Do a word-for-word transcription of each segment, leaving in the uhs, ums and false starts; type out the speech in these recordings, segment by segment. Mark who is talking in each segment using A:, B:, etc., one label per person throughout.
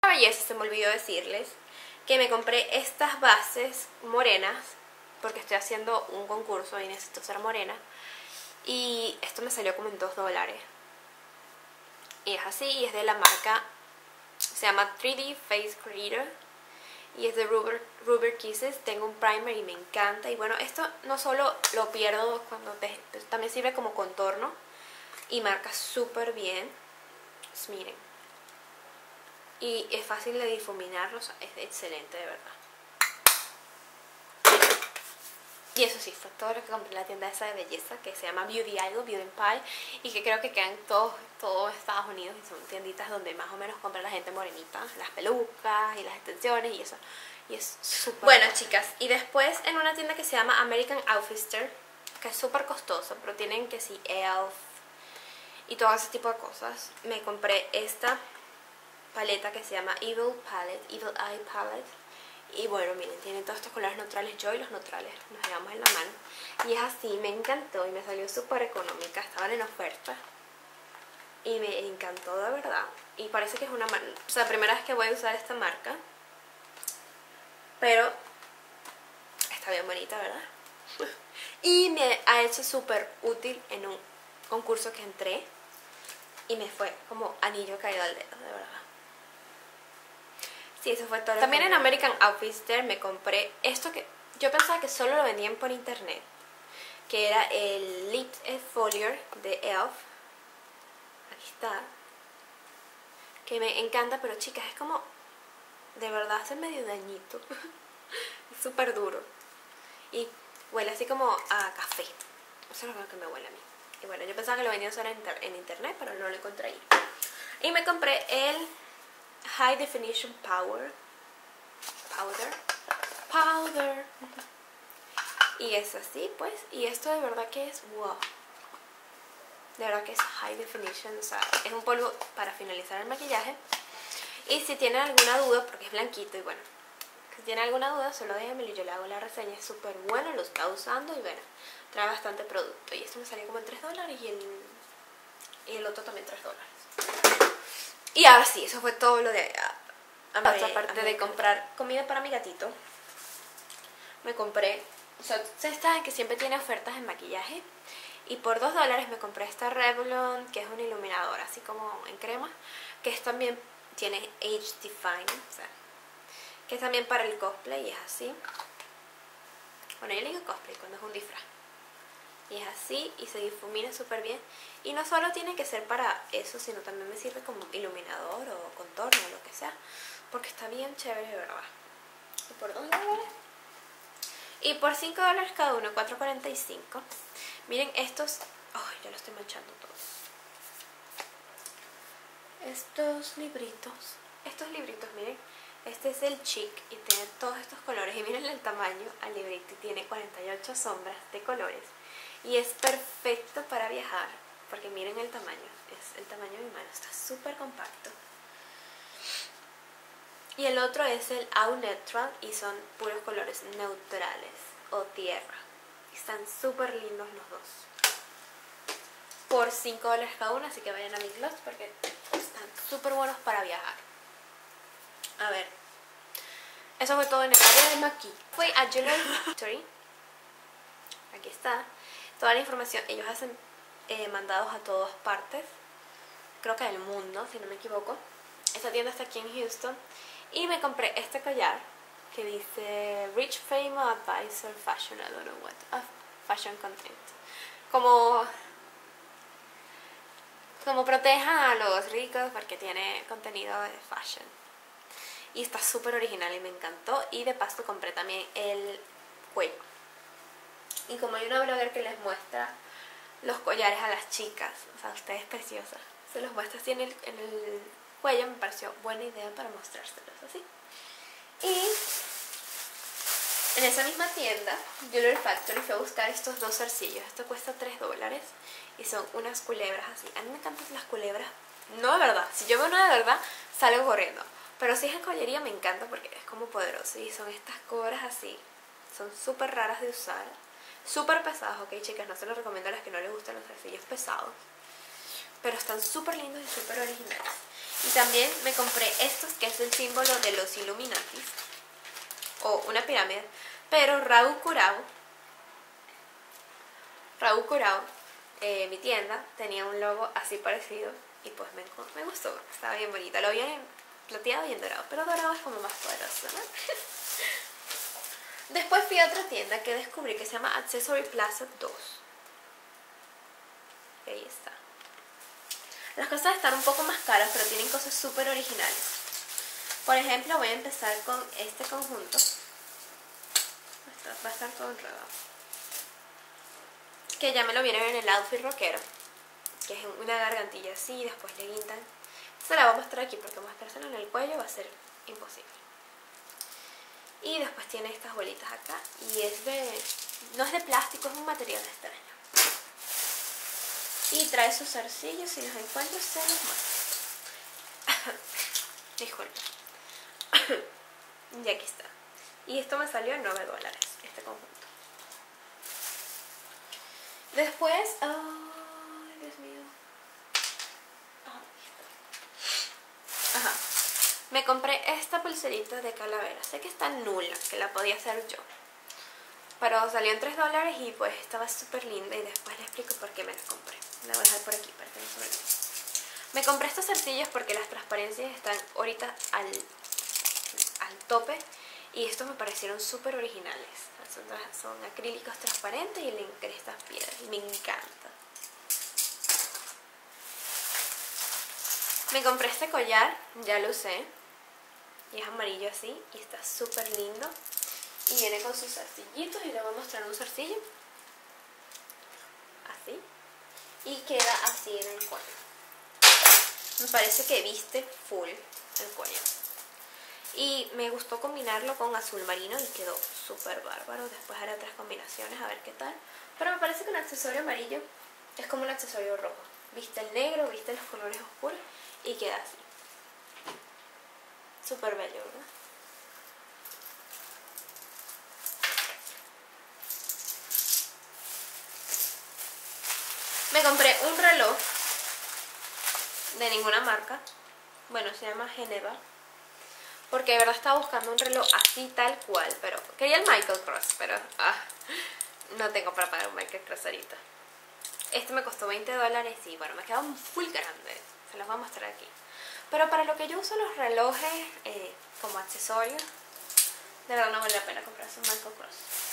A: Belleza, se me olvidó decirles que me compré estas bases morenas porque estoy haciendo un concurso y necesito ser morena. Y esto me salió como en dos dólares. Y es así, y es de la marca, se llama tres D Face Creator. Y es de Rubber, Rubber Kisses. Tengo un primer y me encanta. Y bueno, esto no solo lo pierdo cuando te, también sirve como contorno. Y marca súper bien. Pues miren. Y es fácil de difuminarlo, o sea, es excelente, de verdad. Y eso sí, fue todo lo que compré en la tienda esa de belleza que se llama Beauty Idol, Beauty Pie, y que creo que quedan todos, todos Estados Unidos, y son tienditas donde más o menos compra la gente morenita, las pelucas y las extensiones y eso. Y es súper bueno, bueno, chicas. Y después en una tienda que se llama American Outfitter, que es súper costoso, pero tienen que sí, Elf y todo ese tipo de cosas, me compré esta paleta que se llama Evil Palette, Evil Eye Palette. Y bueno, miren, tienen todos estos colores neutrales. Yo y los neutrales nos llevamos en la mano. Y es así, me encantó y me salió súper económica. Estaban en oferta y me encantó de verdad. Y parece que es una marca, o sea, primera vez que voy a usar esta marca, pero está bien bonita, ¿verdad? Y me ha hecho súper útil en un concurso que entré y me fue como anillo caído al dedo, de verdad. Sí, eso fue todo. También en American Outfitter me compré esto que yo pensaba que solo lo vendían por internet, que era el Lip Exfoliator de Elf. Aquí está. Que me encanta, pero chicas, es como, de verdad hace medio dañito. Es súper duro. Y huele así como a café. Eso es lo que me huele a mí. Y bueno, yo pensaba que lo vendían solo en internet, pero no lo encontré ahí. Y me compré el High Definition Power Powder Powder y es así pues, y esto de verdad que es wow, de verdad que es High Definition, o sea, es un polvo para finalizar el maquillaje. Y si tienen alguna duda, porque es blanquito, y bueno, si tienen alguna duda solo déjenmelo y yo le hago la reseña. Es súper bueno, lo está usando y bueno, trae bastante producto. Y esto me salió como en tres dólares y el, y el otro también tres dólares. Y ahora sí, eso fue todo lo de... Aparte de, de comprar comida para mi gatito, me compré... O sea, ustedes saben que siempre tiene ofertas en maquillaje. Y por dos dólares me compré esta Revlon, que es un iluminador, así como en crema. Que es también... Tiene Age Define, o sea, que es también para el cosplay y es así. Bueno, yo le digo cosplay cuando es un disfraz. Y es así y se difumina súper bien. Y no solo tiene que ser para eso, sino también me sirve como iluminador o contorno o lo que sea, porque está bien chévere, de verdad. Y por dos dólares. Y por cinco dólares cada uno, cuatro cuarenta y cinco. Miren estos... Ay, oh, ya lo estoy manchando todos. Estos libritos. Estos libritos, miren. Este es el Chic y tiene todos estos colores. Y miren el tamaño al librito. Y tiene cuarenta y ocho sombras de colores. Y es perfecto para viajar, porque miren el tamaño, es el tamaño de mi mano, está súper compacto. Y el otro es el Au Neutral y son puros colores neutrales o tierra. Están súper lindos los dos. Por cinco dólares cada uno, así que vayan a mi gloss porque están súper buenos para viajar. A ver, eso fue todo en el área de maquillaje. Fui a Jewelry Factory. Aquí está. Toda la información, ellos hacen eh, mandados a todas partes, creo que del mundo, si no me equivoco. Esta tienda está aquí en Houston. Y me compré este collar que dice Rich Famous Advisor Fashion, I don't know what, uh, Fashion Content. Como, como protejan a los ricos porque tiene contenido de fashion. Y está súper original y me encantó. Y de paso compré también el cuello. Y como hay una blogger que les muestra los collares a las chicas, o sea, ustedes preciosas, se los muestra así en el, en el cuello, me pareció buena idea para mostrárselos así. Y en esa misma tienda, Jewelry Factory, fui a buscar estos dos zarcillos. Esto cuesta tres dólares y son unas culebras así. A mí me encantan las culebras, no de verdad, si yo veo una de verdad, salgo corriendo. Pero si es en joyería me encanta porque es como poderoso y son estas cobras así. Son súper raras de usar. Súper pesados, ok chicas, no se los recomiendo a las que no les gustan los zarcillos pesados. pero están súper lindos y súper originales. Y también me compré estos, que es el símbolo de los Illuminatis, o una pirámide, pero Rau Curau, Rau Curau, eh, mi tienda, tenía un logo así parecido y pues me, me gustó, estaba bien bonita. Lo vi en plateado y en dorado, pero dorado es como más poderoso, ¿no? Después fui a otra tienda que descubrí que se llama Accessory Plaza dos. Y ahí está. Las cosas están un poco más caras, pero tienen cosas súper originales. Por ejemplo, voy a empezar con este conjunto. Va a estar todo enredado. Que ya me lo vieron en el outfit rockero. Que es una gargantilla así, después le guindan. Se la voy a mostrar aquí porque mostrársela en el cuello va a ser imposible. Y después tiene estas bolitas acá. Y es de... no es de plástico, es un material extraño. Y trae sus zarcillos, si los encuentro se los muestro. Disculpa. Y aquí está. Y esto me salió en nueve dólares, este conjunto. Después... ay, Dios mío. Ajá. Me compré esta pulserita de calavera. Sé que está nula, que la podía hacer yo. Pero salió en tres dólares y pues estaba súper linda. Y después les explico por qué me la compré. La voy a dejar por aquí para que no se me olvide. Me compré estos zarcillos porque las transparencias están ahorita al, al tope. Y estos me parecieron súper originales. Son, son acrílicos transparentes y le encrestas piedras. Y me encanta. Me compré este collar, ya lo usé. Y es amarillo así. Y está súper lindo. Y viene con sus zarcillitos. Y le voy a mostrar un zarcillo. Así. Y queda así en el cuello. Me parece que viste full el cuello. Y me gustó combinarlo con azul marino y quedó súper bárbaro. Después haré otras combinaciones a ver qué tal. Pero me parece que un accesorio amarillo es como un accesorio rojo. Viste el negro, viste los colores oscuros y queda así. Súper bello, ¿verdad? Me compré un reloj de ninguna marca. Bueno, se llama Geneva. Porque de verdad estaba buscando un reloj así tal cual. Pero quería el Michael Kors, pero ah, no tengo para pagar un Michael Kors ahorita. Este me costó veinte dólares y bueno, me queda un full grande. Se los voy a mostrar aquí. Pero para lo que yo uso los relojes eh, como accesorios, de verdad no vale la pena comprarse un Michael Kors.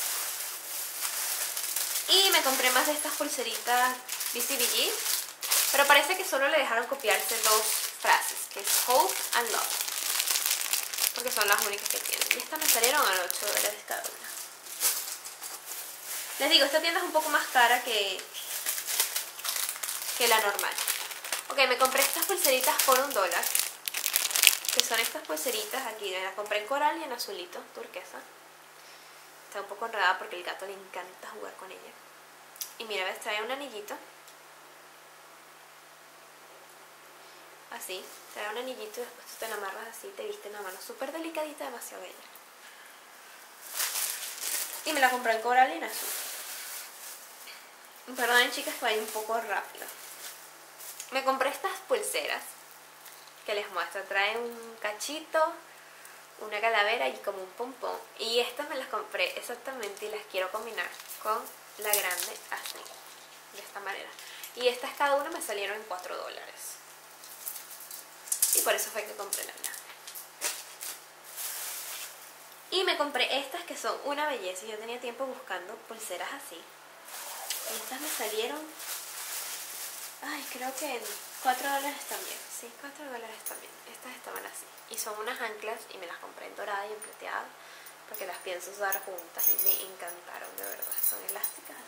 A: Y me compré más de estas pulseritas B C B G. Pero parece que solo le dejaron copiarse dos frases, que es Hope and Love. Porque son las únicas que tienen. Y estas me salieron a ocho dólares cada una. Les digo, esta tienda es un poco más cara que, que la normal. Ok, me compré estas pulseritas por un dólar. Que son estas pulseritas aquí. Me las compré en coral y en azulito, turquesa. Está un poco enredada porque al gato le encanta jugar con ella. Y mira, ves, trae un anillito. Así, trae un anillito y después tú te la amarras así, te viste en la mano, súper delicadita, demasiado bella. Y me la compré en coral y en azul. Perdonen chicas que vaya un poco rápido. Me compré estas pulseras que les muestro, trae un cachito, una calavera y como un pompón. Y estas me las compré exactamente y las quiero combinar con la grande así, de esta manera. Y estas cada una me salieron en cuatro dólares. Y por eso fue que compré la grande. Y me compré estas que son una belleza. Yo tenía tiempo buscando pulseras así. Estas me salieron, ay, creo que en cuatro dólares también. Sí, cuatro dólares también. Estas estaban así. Y son unas anclas y me las compré en dorada y en plateada porque las pienso usar juntas y me encantaron, de verdad. Son elásticas.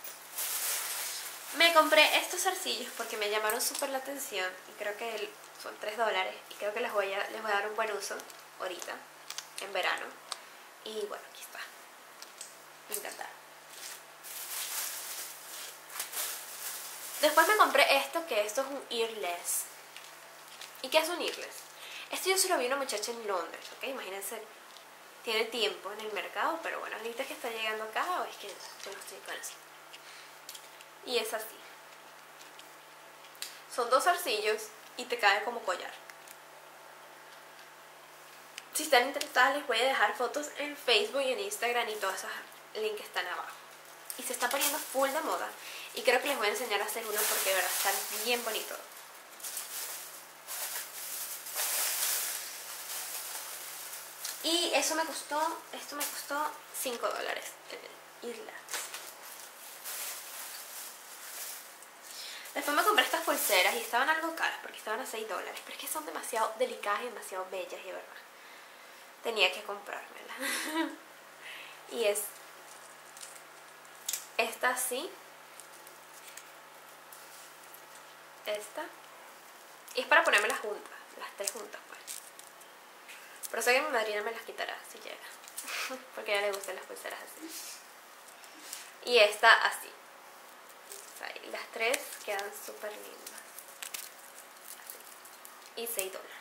A: Me compré estos zarcillos porque me llamaron súper la atención y creo que el, son tres dólares y creo que les voy, a, les voy a dar un buen uso ahorita, en verano. Y bueno, aquí está. Me encantaron. Después me compré esto, que esto es un earless. ¿Y qué es un earless? Esto yo se lo vi a una muchacha en Londres, ¿ok? Imagínense, tiene tiempo en el mercado, pero bueno, ahorita es que está llegando acá o es que yo no estoy conociendo. Y es así. Son dos zarcillos y te cae como collar. Si están interesadas les voy a dejar fotos en Facebook y en Instagram y todos esos links están abajo. Y se está poniendo full de moda. Y creo que les voy a enseñar a hacer uno porque de verdad están bien bonitos. Y eso me costó, esto me costó cinco dólares en el Irlas. Después me compré estas pulseras y estaban algo caras porque estaban a seis dólares. Pero es que son demasiado delicadas y demasiado bellas y de verdad tenía que comprármela. Y es esta así. Esta. Y es para ponérmelas juntas, las tres juntas pues. Pero sé que mi madrina me las quitará si llega. Porque a ella le gustan las pulseras así. Y esta así. O sea, y las tres quedan súper lindas. Así. Y seis dólares.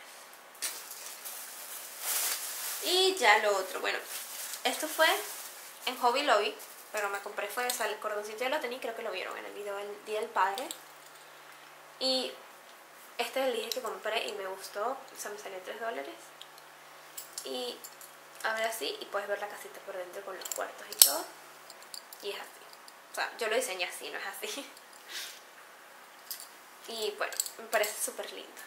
A: Y ya lo otro, bueno, esto fue en Hobby Lobby, pero me compré fue, o sea, el cordoncito ya lo tenía, creo que lo vieron en el video del Día del Padre. Y este es el dije que compré y me gustó, o sea, me salió tres dólares. Y abre así y puedes ver la casita por dentro con los cuartos y todo. Y es así, o sea, yo lo diseñé así, no es así. Y bueno, me parece súper lindo.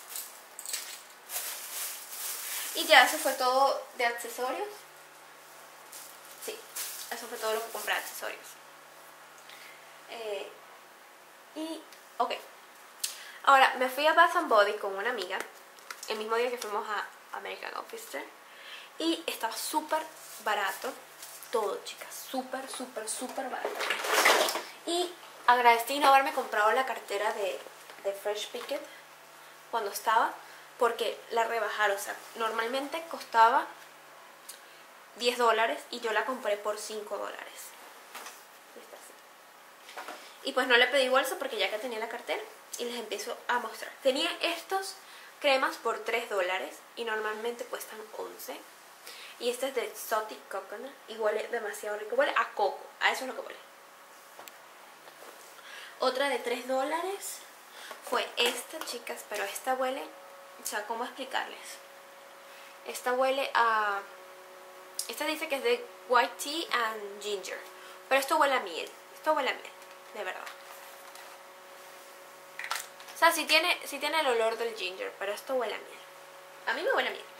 A: Y ya eso fue todo de accesorios. Sí, eso fue todo lo que compré de accesorios. Eh, y, ok. Ahora, me fui a Bath and Body con una amiga el mismo día que fuimos a American Officer. Y estaba súper barato todo, chicas. Súper, súper, súper barato. Y agradecí no haberme comprado la cartera de, de Fresh Picket cuando estaba, porque la rebajaron. O sea, normalmente costaba diez dólares y yo la compré por cinco dólares. Y pues no le pedí bolsa porque ya que tenía la cartera. Y les empiezo a mostrar. Tenía estos cremas por tres dólares y normalmente cuestan once. Y este es de Exotic Coconut y huele demasiado rico. Huele a coco, a eso es lo que huele. Otra de tres dólares fue esta, chicas, pero esta huele, o sea, ¿cómo explicarles? Esta huele a... Esta dice que es de white tea and ginger, pero esto huele a miel. Esto huele a miel, de verdad. O sea, sí tiene, sí tiene el olor del ginger, pero esto huele a miel. A mí me huele a miel.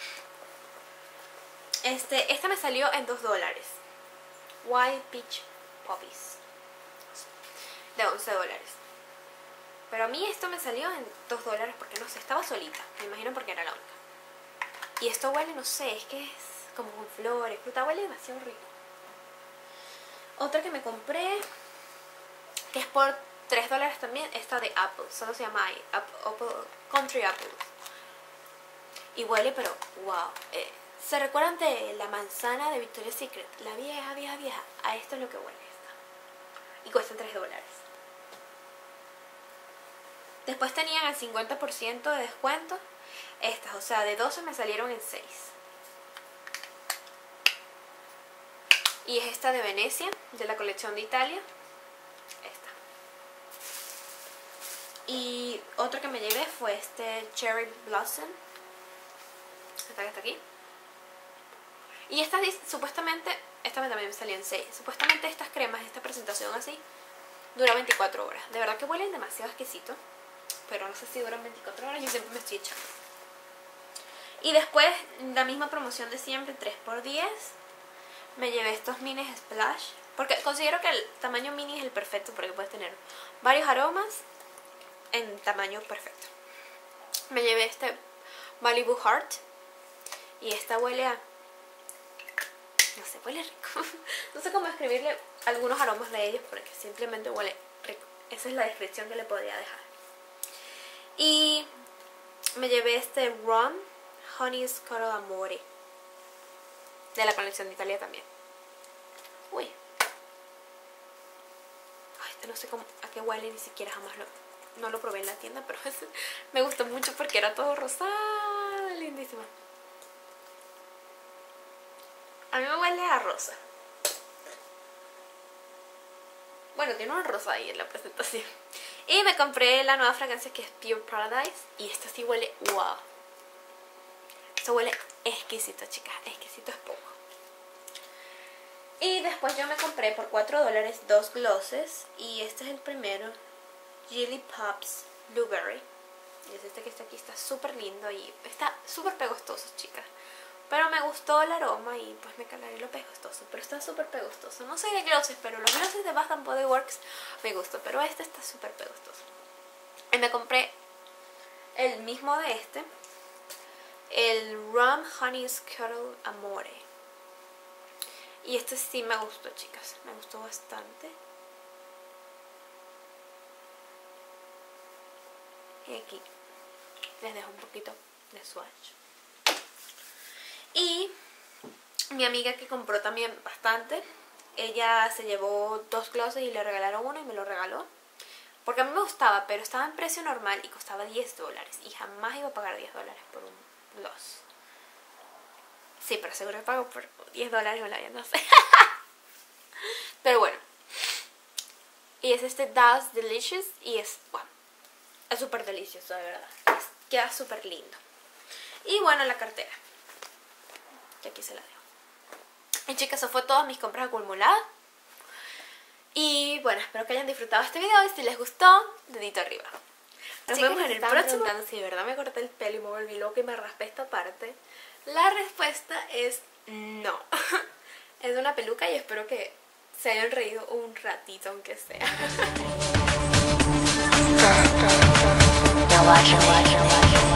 A: Este, esta me salió en dos dólares. Wild Peach Poppies. De once dólares. Pero a mí esto me salió en dos dólares porque no sé, estaba solita. Me imagino porque era la única. Y esto huele, no sé, es que es como con flores, fruta, huele demasiado rico. Otra que me compré, que es por tres dólares también, esta de Apple. Solo se llama Apple, Apple, Country Apple. Y huele, pero wow. Eh, ¿Se recuerdan de la manzana de Victoria's Secret? La vieja, vieja, vieja. A esto es lo que huele esta. Y cuestan tres dólares. Después tenían el cincuenta por ciento de descuento. Estas, o sea, de doce me salieron en seis. Y es esta de Venecia, de la colección de Italia. Esta. Y otro que me llevé fue este Cherry Blossom. Esta que está aquí. Y esta supuestamente, esta también me salió en seis. Supuestamente estas cremas, esta presentación así, dura veinticuatro horas. De verdad que huelen demasiado exquisito. Pero no sé si duran veinticuatro horas, yo siempre me estoy echando. Y después, la misma promoción de siempre, tres por diez. Me llevé estos mini splash. Porque considero que el tamaño mini es el perfecto, porque puedes tener varios aromas en tamaño perfecto. Me llevé este Malibu Heart. Y esta huele a... no sé, huele rico. No sé cómo escribirle algunos aromas de ellos, porque simplemente huele rico. Esa es la descripción que le podría dejar. Y me llevé este Rum Honey Scotto Amore, de la colección de Italia también. Uy. Ay, este no sé cómo, a qué huele, ni siquiera jamás lo... no lo probé en la tienda, pero me gustó mucho porque era todo rosado, lindísimo. A mí me huele a rosa. Bueno, tiene un rosa ahí en la presentación. Y me compré la nueva fragancia que es Pure Paradise. Y esta sí huele wow. Esto huele exquisito, chicas. Exquisito es poco. Y después yo me compré por cuatro dólares dos glosses. Y este es el primero, Gilly Pops Blueberry. Y es este que está aquí, está súper lindo y está súper pegostoso, chicas. Pero me gustó el aroma y pues me calaré lo pegostoso. Pero está súper pegostoso. No soy de glosses, pero los glosses de Bath and Body Works me gustan. Pero este está súper pegostoso. Y me compré el mismo de este, el Rum Honey Scuttle Amore. Y este sí me gustó, chicas. Me gustó bastante. Y aquí les dejo un poquito de swatch. Y mi amiga que compró también bastante, ella se llevó dos glosses y le regalaron uno y me lo regaló. Porque a mí me gustaba, pero estaba en precio normal y costaba diez dólares. Y jamás iba a pagar diez dólares por un gloss. Sí, pero seguro que pago por diez dólares o la no sé. Pero bueno. Y es este That's Delicious y es, bueno, es súper delicioso, de verdad. Es, queda súper lindo. Y bueno, la cartera. Y aquí se la dejo. Y chicas, eso fue todas mis compras acumuladas. Y bueno, espero que hayan disfrutado este video. Y si les gustó, dedito arriba. Nos Chicas, vemos en el
B: estaban
A: próximo.
B: preguntando si de verdad me corté el pelo y me volví loca y me raspé esta parte. La respuesta es no. Es una peluca y espero que se hayan reído un ratito, aunque sea.
C: Now watch, watch, watch.